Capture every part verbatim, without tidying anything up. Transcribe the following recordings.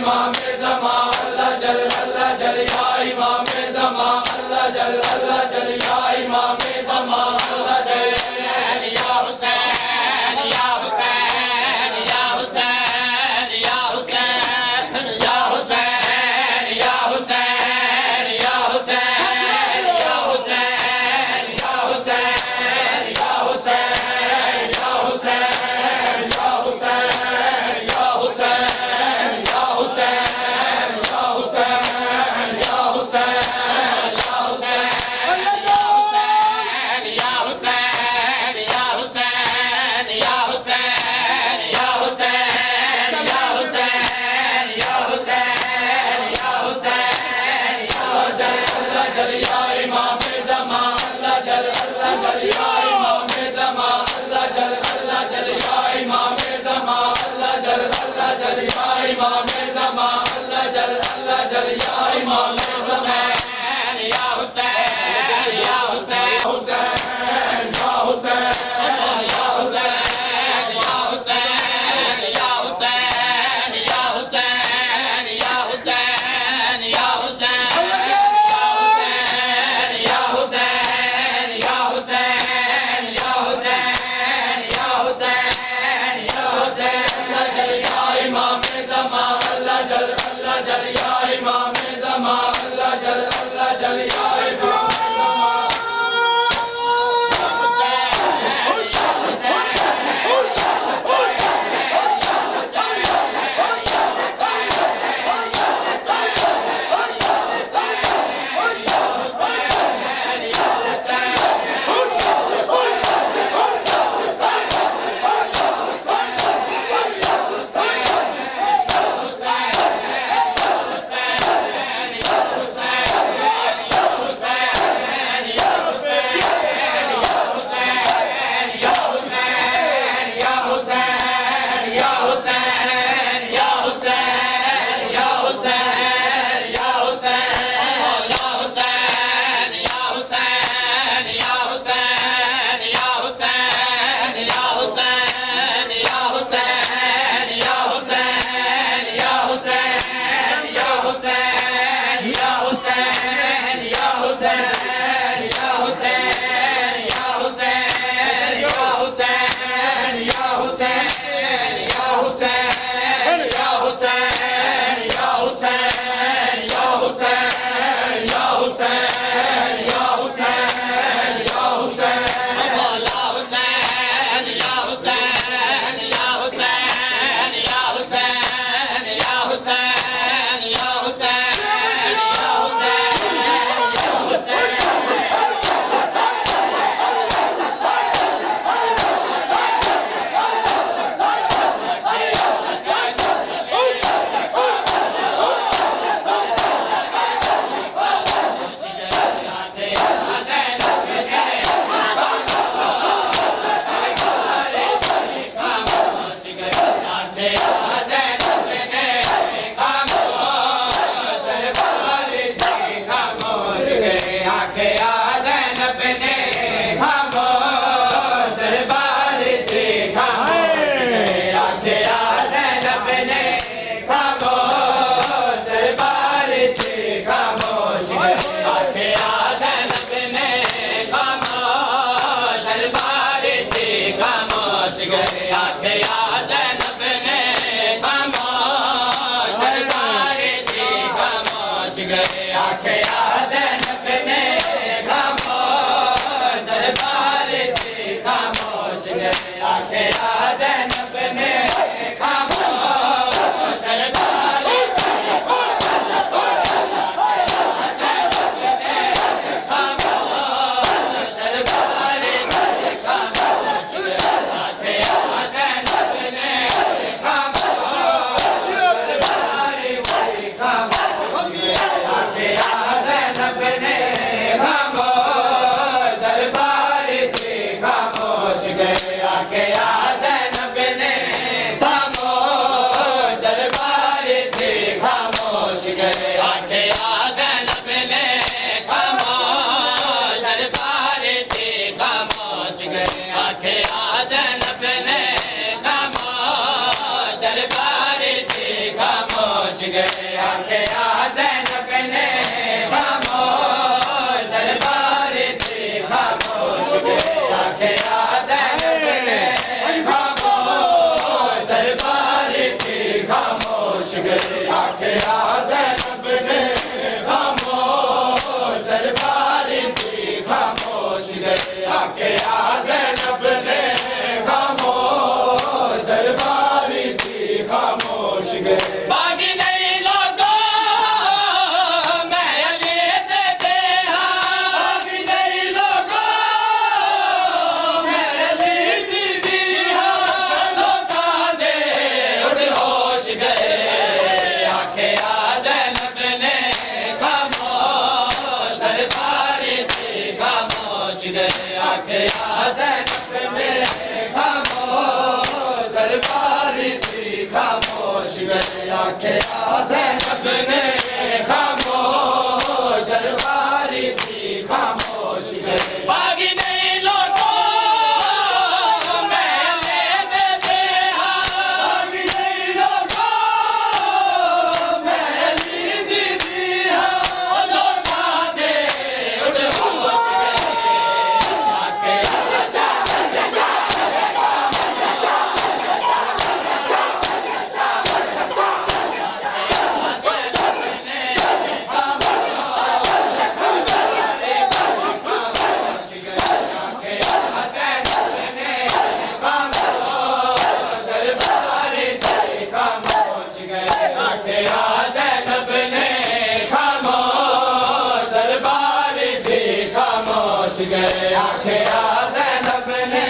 इमाम ज़मा अल्लाह जल अल्लाह जल या इमाम ज़मा अल्लाह जल अल्लाह जल या इमाम ज़मा अल्लाह जल या हुसैन या हुसैन या हुसैन या हुसैन या हुसैन या हुसैन या हुसैन या हुसैन या हुसैन या हुसैन या हुसैन या हुसैन या हुसैन या हुसैन या हुसैन या हुसैन या गया ज़ैनब ने खामोश दरबारी थी खामोश गए बागी नहीं लोगों मैं लेने दे बागी नहीं लोगों मैं लीदी दी हाँ लोगा दे उड़ होश गए आके आजा गए आखे ज़ैनब ने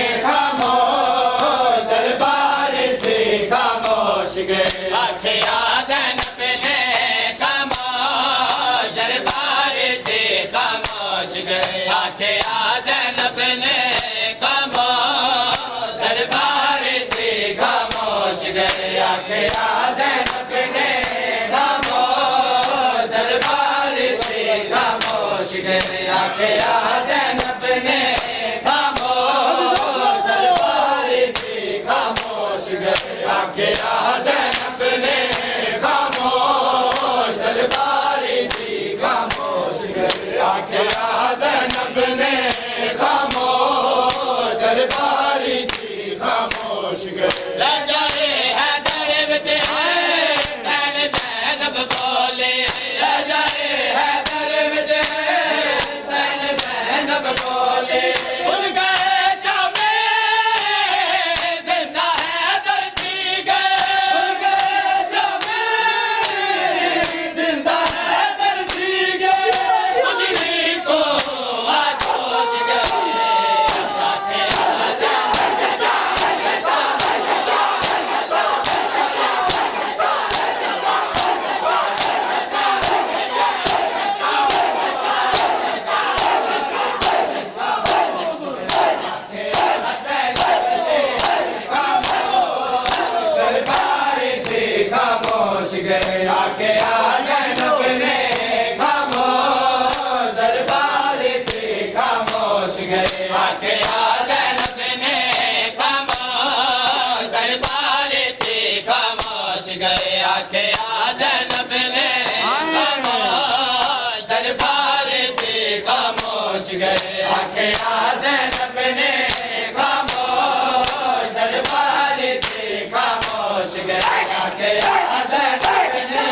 खामोश दरबारी थी खामोश गए आखे ज़ैनब ने खामोश दरबारी थी खामोश गए आखे ज़ैनब ने खामोश दरबारी थी खामोश गए आखे ज़ैनब ने खामोश दरबारी थी खामोश गए आखे ज़ैनब ने खामोश दरबारी थी खामोश गए आखे ज़ैनब ने खामोश दरबारी थी खामोश गए आखे ज़ैनब ने खामोश दरबारी थी खामोश गए लजाए हैदर विच ज़ैन ज़ैनब बोले लजाए हैदर विच ज़ैन ज़ैनब बोले उन गए शामे जिंदा हैदर जी गए उन गए शामे जिंदा हैदर जी गए उन्हीं को आजोश गए आके आजा दरबारी थी खामोश गए आके ज़ैनब ने खामोश दरबारी थी खामोश गए आके ज़ैनब ने खामोश दरबारी थी खामोश गए आके ज़ैनब ने खामोश दरबारी थी खामोश गए आके ज़ैनब ने खामोश दरबारी थी खामोश गए आके ज़ैनब ने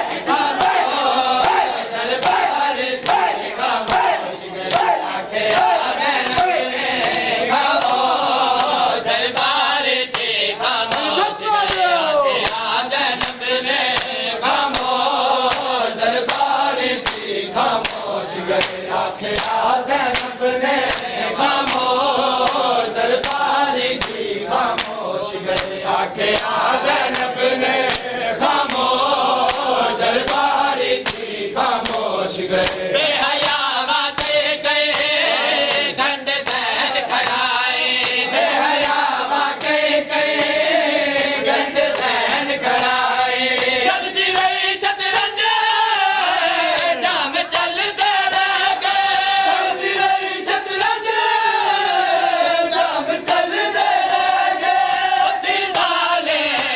खामोश दरबारी थी खामोश गए आके ज़ैनब ने खामोश दरबारी थी खामोश गए आके ज़ैनब ने खामोश दरबारी थी खामोश गए आके ज़ैनब ने खामोश दरबारी थी खामोश गए आके ज़ैनब ने खामोश दरबारी थी खामोश गए बेहया बाते गए गंड ज़ैन खड़ाए बेहया बाते गए गंड ज़ैन खड़ाए जल्दी रही शतरंज जाम चलते रह गए जल्दी रही शतरंज जाम चलते रह गए उठी वाले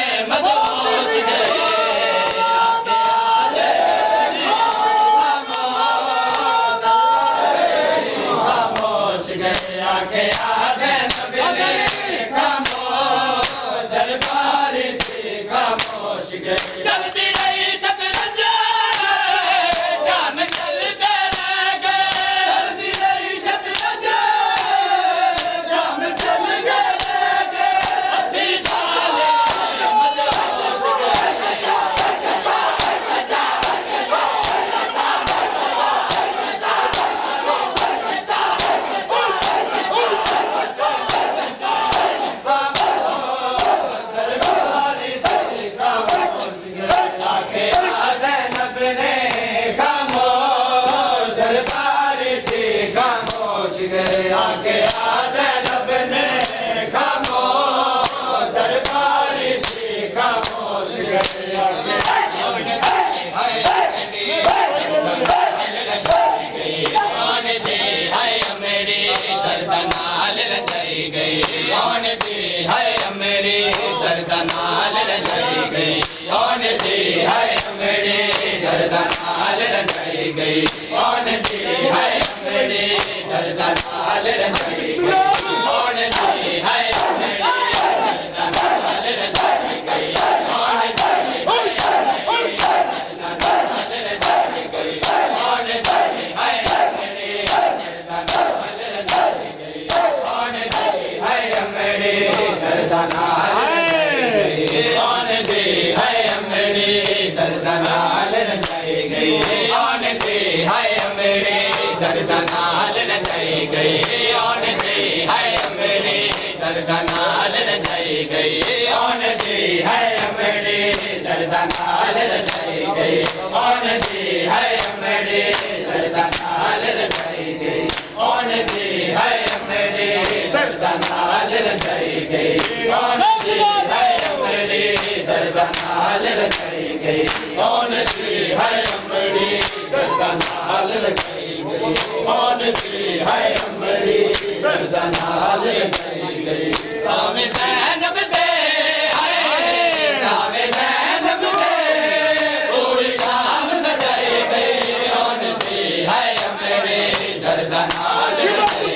दर्दनाल रचाई कौन दी है अमड़ी दर्दनाल रचाई गई कौन दी है अमड़ी दर्दनाल रचाई गई कौन दी है अमड़ी दर्दनाल रचाई गई कौन दी है अमड़ी दर्दनाल रचाई गई कौन दी है अमड़ी दर्दनाल रचाई गई कौन दी है अमड़ी दर्दनाल रचाई गई कौन दी है अमड़ी दर्दनाल रचाई गई कौन दी है अमड़ी दर्दनाल रचाई गई कौन दी है अमड़ी दर्दनाल रचाई गई सामे ज़ैनब दे सामे ज़ैनब दे पूरी शाम सजाई गई कौन दी है अमड़ी दर्दनाल रचाई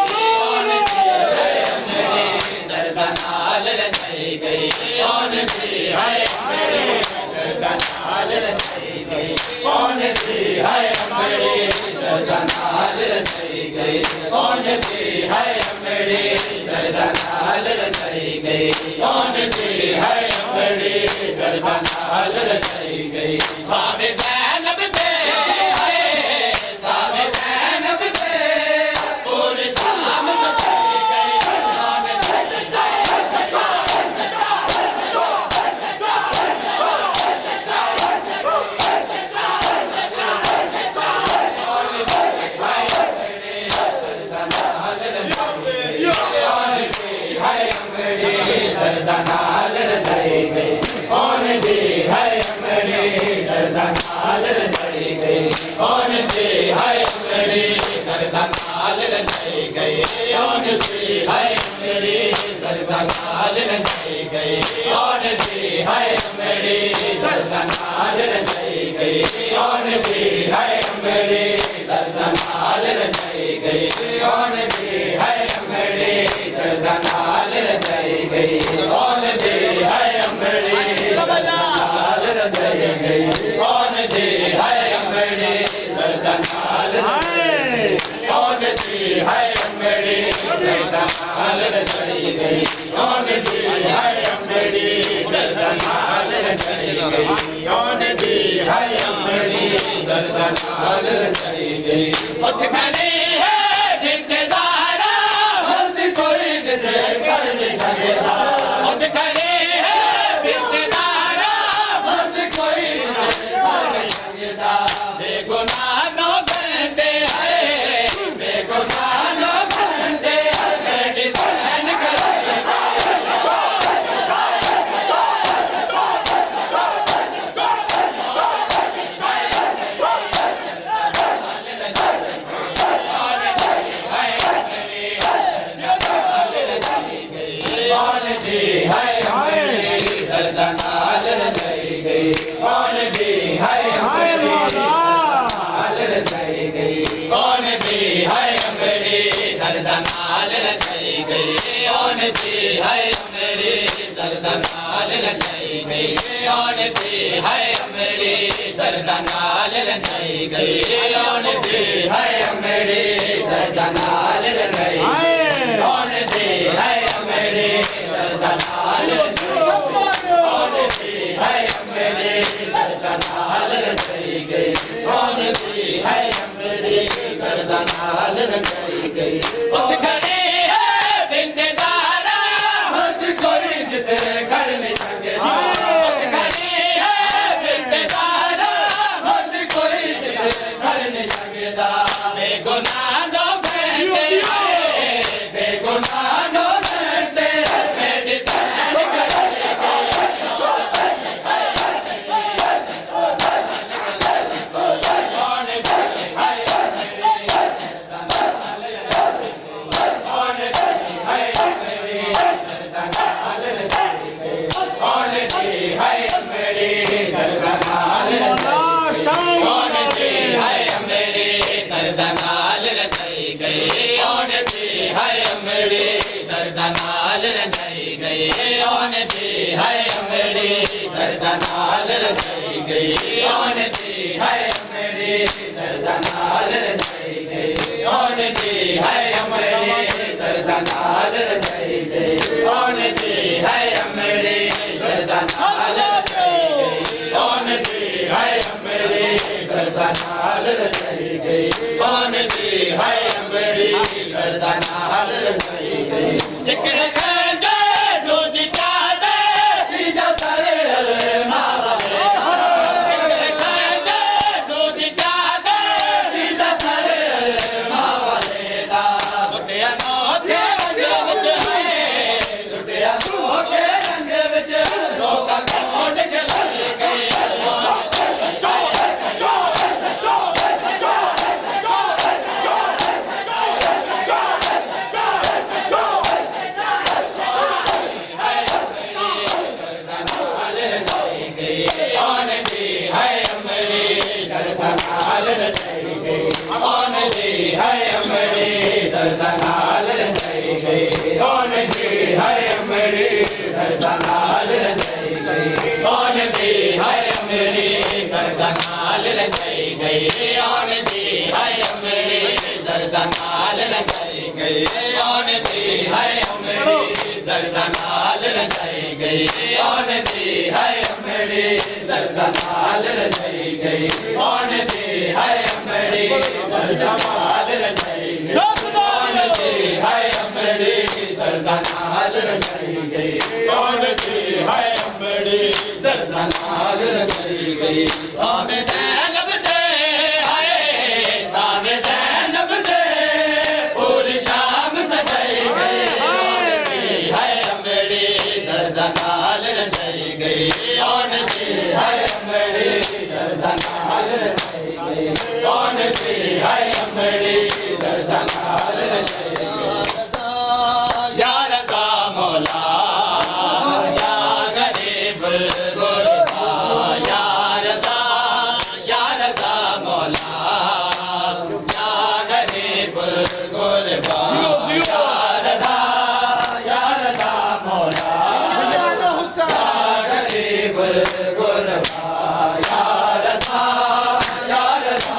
दर्दनाल रचाई गई कौन दी है अमड़ी दर्दनाल रचाई गई कौन दी है अमड़ी दर्दनाल रचाई गई कौन दी है अमड़ी दर्दनाल रचाई गई कौन दी है अमड़ी दर्दनाल रचाई गई सामे ज़ैनब दे सामे ज़ैनब दे पूरी शाम सजाई गई दर्दनाल रचाई गई कौन दी है अमड़ी दर्दनाल रचाई गई कौन दी है अमड़ी दर्दनाल रचाई गई कौन दी है अमड़ी दर्दनाल रचाई गई कौन दी है अमड़ी दर्दनाल रचाई गई कौन दी है अमड़ी दर्दनाल रचाई गई कौन दी है अमड़ी दर्दनाल रचाई गई कौन दी है अमड़ी दर्दनाल रचाई गई कौन दी है अमड़ी दर्दनाल कौन दी है अमड़ी दर्दनाल रचाई गई कौन दी है अमड़ी दर्दनाल रचाई गई कौन दी है अमड़ी दर्दनाल रचाई गई उठ खड़ी है जिंददारा मर्द कोई जिंदे कर नहीं सकेगा उठ खड़ी है जिंददारा मर्द कोई जिंदे कर नहीं सकेगा बेगुनाह नो घंटे है बेगुनाह नो घंटे मेरी सहन करेगा कौन दी है अमड़ी दर्दनाल रचाई गई कौन दी है अमड़ी दर्दनाल रचाई गई कौन दी है अमड़ी दर्दनाल रचाई गई कौन दी है अमड़ी दर्दनाल रचाई गई कौन दी है अमड़ी दर्दनाल रचाई गई कौन दी है अमड़ी दर्दनाल रचाई कौन दी है अमड़ी दर्दनाल कौन दी है अमड़ी दर्दनाल रचाई गई कौन दी है अमड़ी दर्दनाल रचाई गई उठ खड़ी है बिंदेदारा मर्द कोई जिते खड़ नहीं सकेगा उठ खड़ी है बिंदेदारा मर्द कोई जिते खड़ नहीं सकेगा बेगुनाह नो घंटे बेगुनाह नो घंटे मेरी सहन करेगा कौन दी है अमड़ी दर्दनाल कौन दी है अमड़ी दर्दनाल रचाई गई कौन दी है अमड़ी दर्दनाल कौन दी है अमड़ी दर्दनाल रचाई गई कौन दी है अमड़ी दर्दनाल रचाई गई कौन दी है अमड़ी दर्दनाल रचाई गई कौन दी है अमड़ी दर्दनाल रचाई गई कौन दी है अमड़ी दर्दनाल रचाई गई कौन दी गर्दनाल रंजाई गई कौन दी है अमड़ी गर्दनाल रंजाई गई कौन दी है अमड़ी गर्दनाल रंजाई गई कौन दी है अमड़ी गर्दनाल रंजाई गई कौन दी है अमड़ी गर्दनाल रंजाई गई कौन दी है अमड़ी गर्दनाल रंजाई गई कौन दी है अमड़ी गर्दनाल रंजाई गई कौन दी है अमड़ी गर्दनाल रंजाई गई सामे ज़ैनब दे आए सामे ज़ैनब दे पूरी शाम सजाई गई है अमड़ी गर्दनाल रंजाई गई कौन दी है अमड़ी गर्दनाल रंजाई गई कौन दी है अमड़ी गर्दनाल रंजाई गई या रज़ा मौला या गरीब गुरबा या रज़ा या रज़ा मौला या गरीब गुरबा या रज़ा या रज़ा मौला या गरीब गुरबा या रज़ा या रज़ा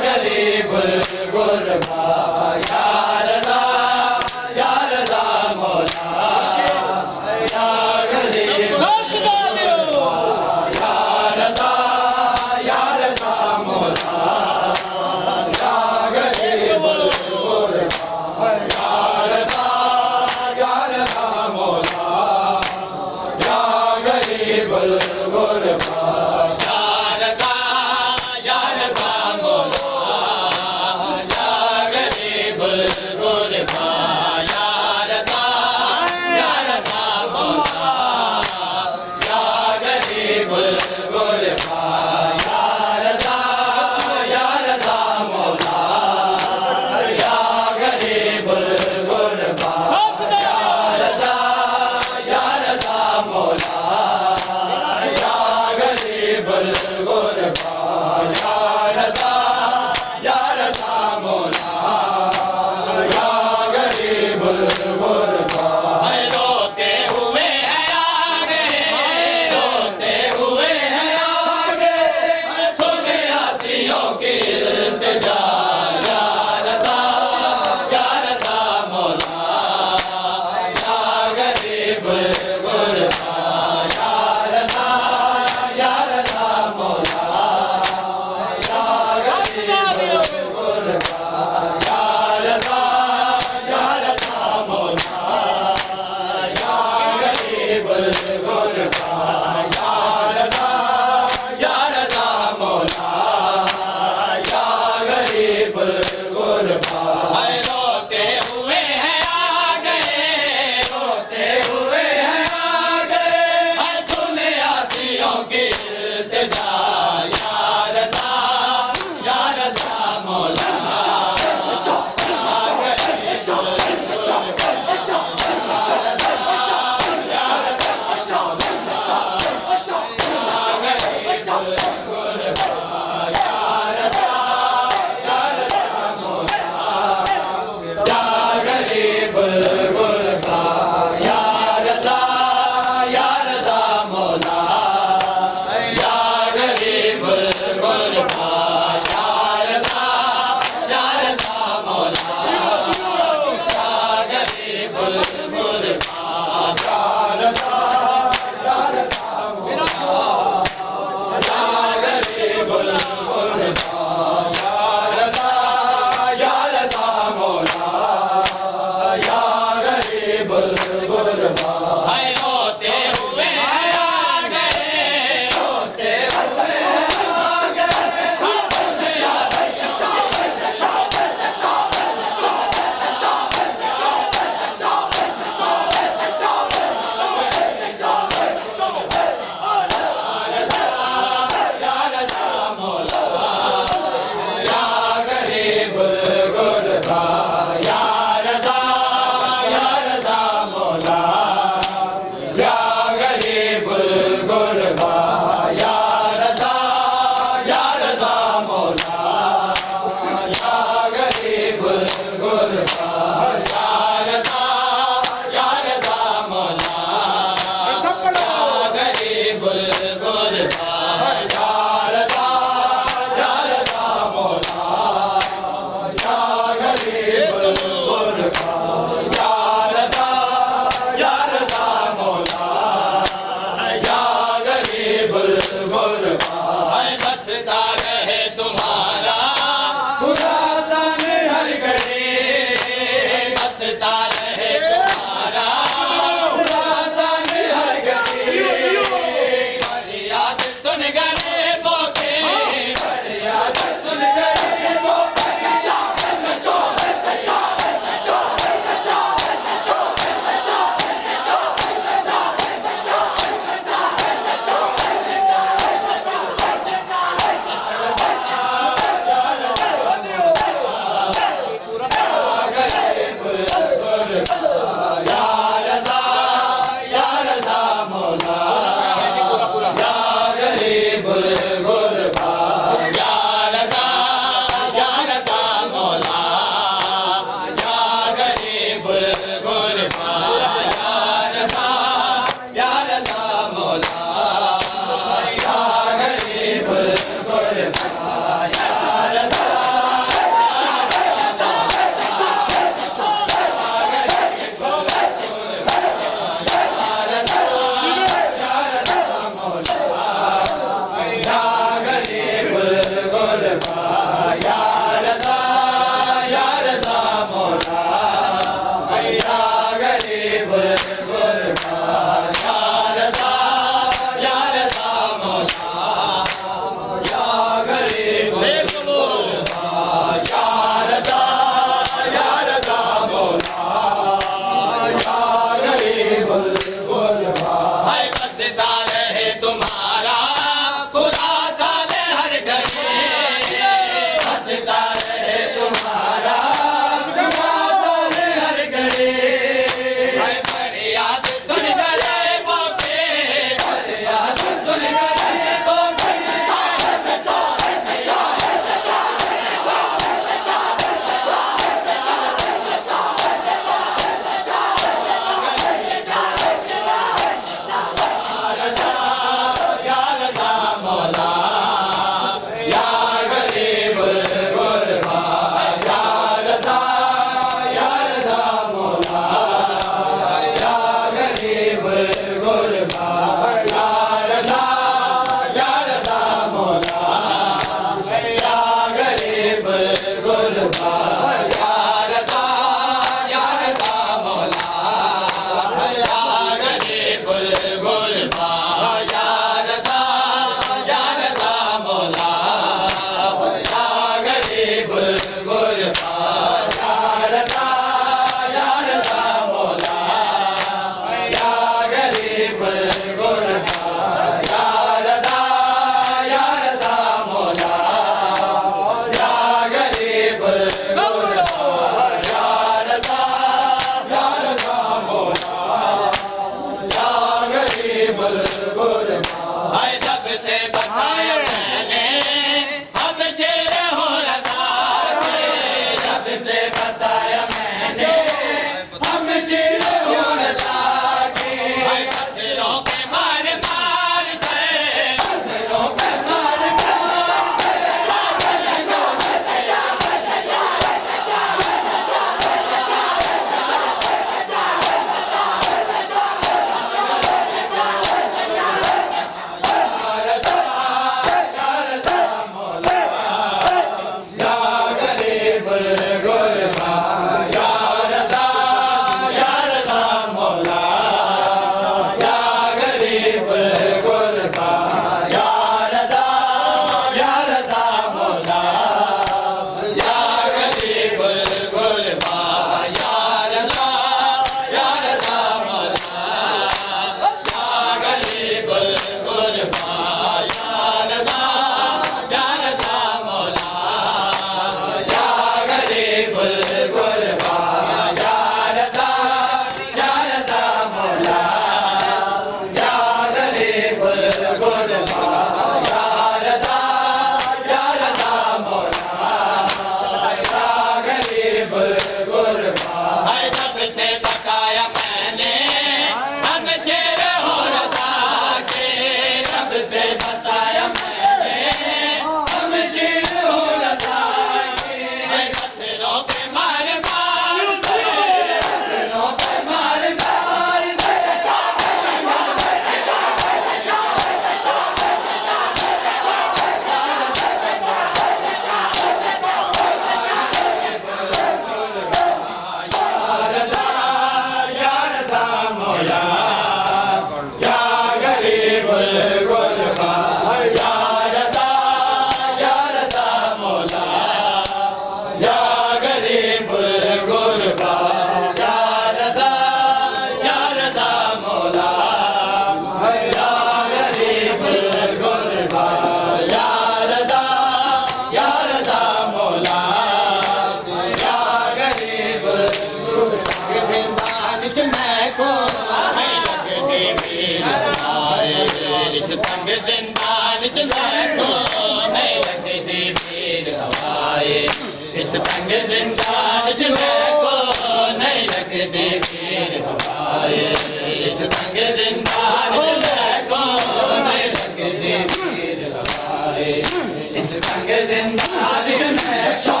इस तंग जिंदान च मैं को नहीं लगदी भीड़ हवाए इस तंग जिंदान च मैं को नहीं लगदी भीड़ हवाए इस तंग जिंदान च मैं को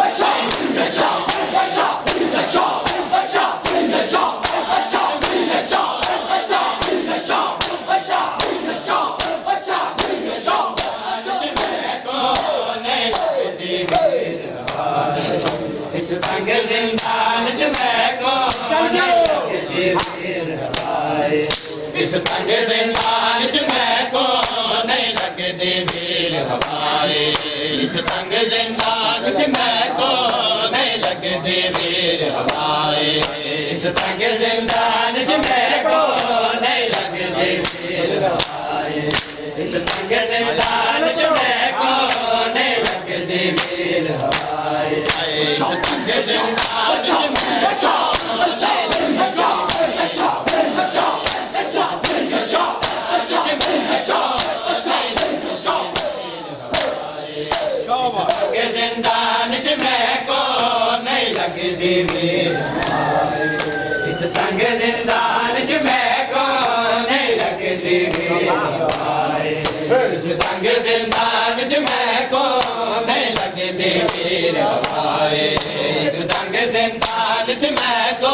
इस तंग जिंदान च मैं को नहीं लगदी भीड़ हवाए इस तंग जिंदान च मैं को नहीं लगदी भीड़ हवाए इस तंग जिंदान च मैं को नहीं लगदी भीड़ हवाए इस तंग जिंदान च मैं को नहीं लगदी भीड़ हवाए इस तंग जिंदान च मैं को नहीं लगदी भीड़ हवाए इस तंग जिंदान च मैं को जिंदान च मैं को नहीं लगदी भीड़ हवाए इस तंग जिंदान च मैं को नहीं लगदी भीड़ हवाए इस तंग जिंदान च मैं को नहीं लगदी भीड़ हवाए इस तंग जिंदान च मैं को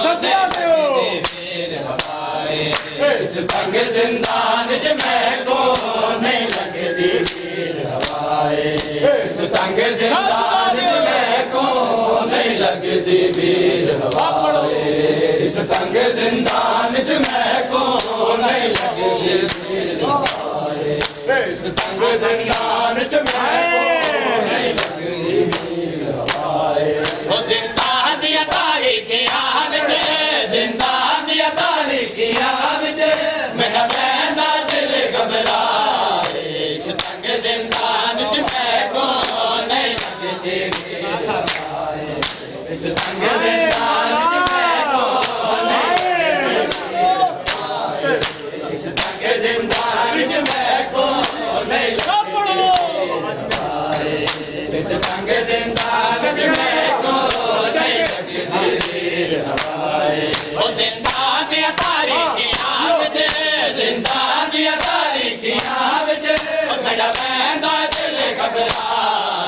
इस तंग जिंदान च मैं को नहीं लगदी भीड़ हवाए इस तंग जिंदान च मैं को नहीं लगदी भीड़ हवाए इस तंग जिंदान च मैं को नहीं लगदी भीड़ हवाए इस तंग जिंदान च मैं को नहीं लगदी भीड़ हवाए ओ जिंदान दिया तारीखियां विच जिंदान दिया तारीखियां विच मेरा बहना दिल घबराए इस तंग जिंदान च मैं को नहीं लगदी भीड़ हवाए इस तंग जिंदान च मैं को नहीं लगदी हवाए इस तंग जिंदान च मैं को नहीं लगदी हवाए इस तंग जिंदान च मैं को नहीं लगदी भीड़ हवाए ओ जिंदान दिया तारीखियां विच जिंदान दिया तारीखियां विच मेरा बहना दिल घबराए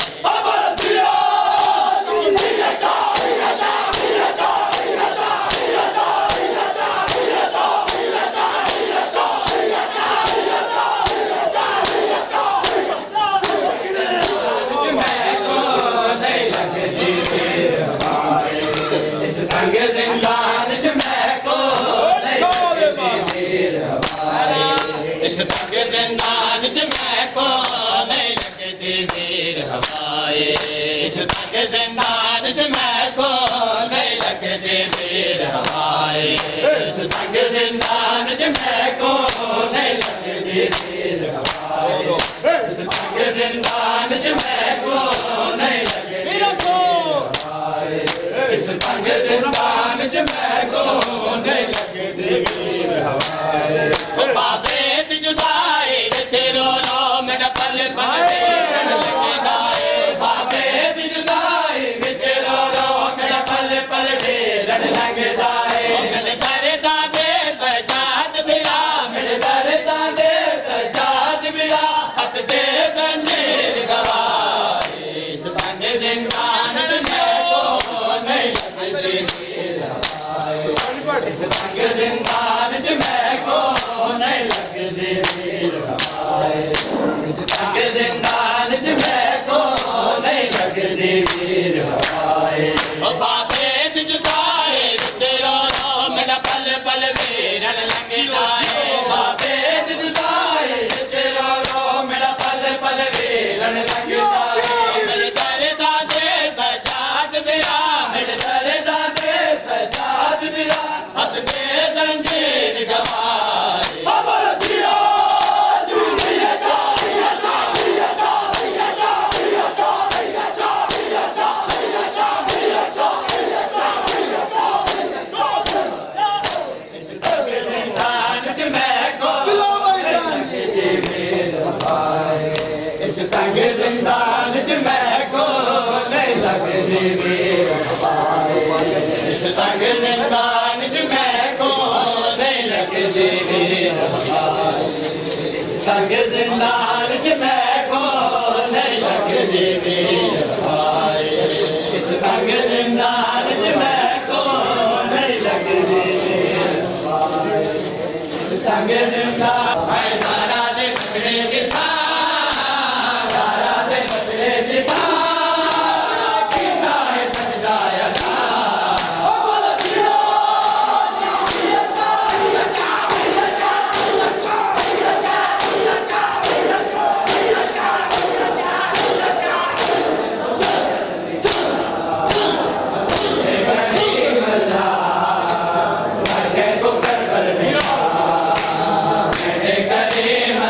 इस तंग जिंदान च मैं को नहीं लगदी भीड़ हवाए इस तंग जिंदान च मैं को नहीं लगदी भीड़ हवाए इस तंग जिंदान च मैं को नहीं लगदी भीड़ हवाए इस तंग जिंदान च मैं को नहीं लगदी भीड़ हवाए इस तंग जिंदान च मैं को नहीं लगदी हवाए इस तंग जिंदान च मैं को नहीं लगदी भीड़ हवाए ओ बाबे दी जुदाई विच रो रो मेरा पल पल ढेरन लगदा ए बाबे दी जुदाई विच रो रो मेरा पल पल ढेरन लगदा ए मेरे दरदा दे सजाद बिरा मेरे दरदा दे सजाद बिरा हथ दे जंजीर गवाए इस तंग जिंदान च मैं को नहीं लगदी भीड़ हवाए इस तंग जिंदान च मैं को नहीं लगदी भीड़ हवाए इस तंग जिंदान च मैं को नहीं लगदी भीड़ हवाए ओ बाबे दी जुदाई विच रो रो मेरा पल पल वीरन लगदा ए बाबे दी जुदाई विच रो रो मेरा पल पल वीरन लगदा ए मेरे दरदा दे सजाद बिरा मेरे दरदा दे सजाद बिरा हथ दे जंजीर संग जिंदान च मैं को नहीं लगदी संग जिंदान च मैं को नहीं लगदी संग जिंदान च मैं को नहीं लगदी संग जिंदान मैं दारा दे बछड़े दी था दारा दे बछड़े दी था Kare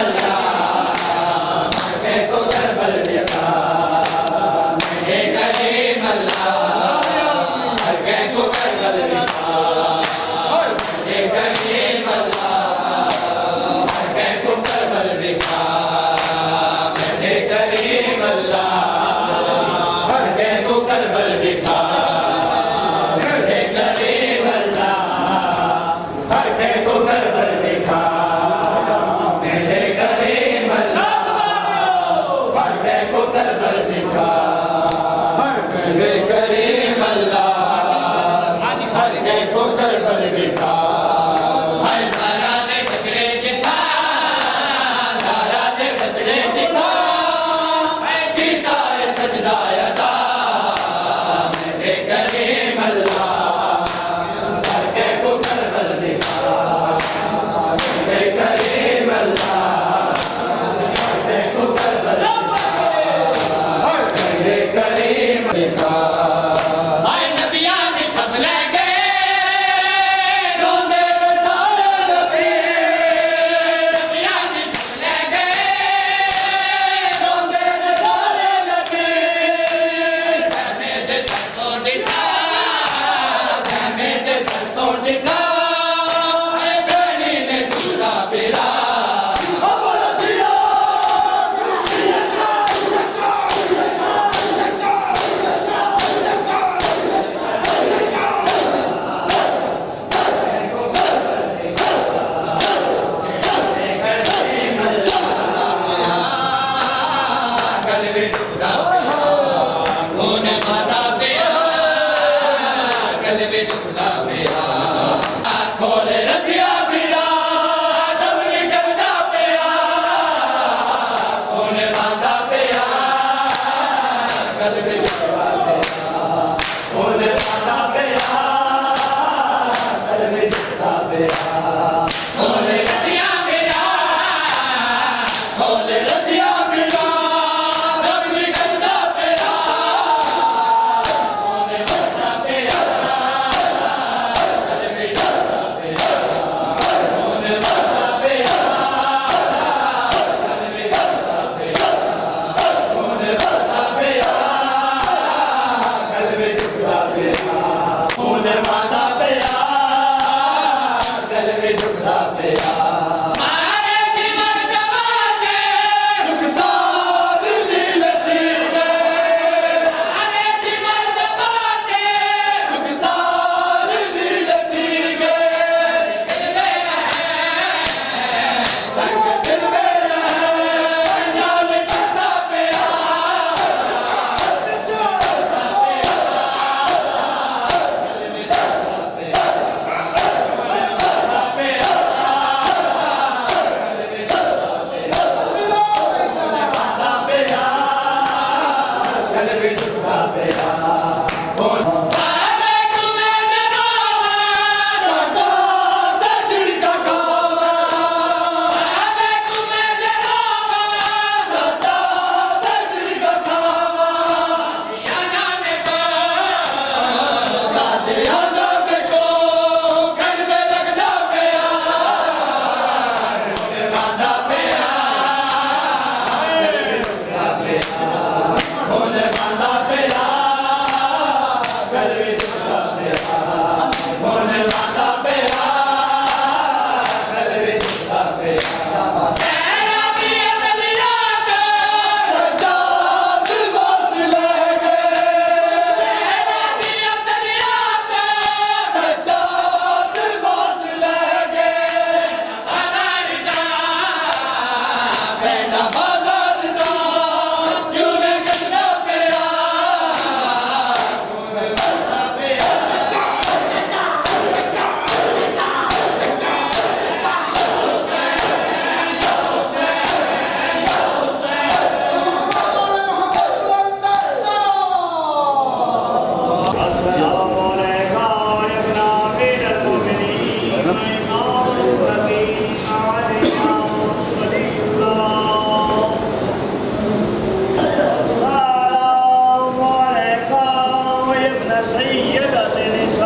सैयद